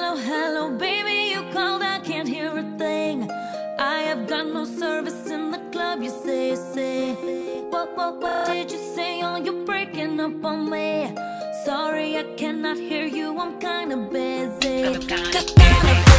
Hello, hello, baby, you called, I can't hear a thing. I have got no service in the club, you say. What did you say? Oh, you're breaking up on me. Sorry, I cannot hear you, I'm kinda busy.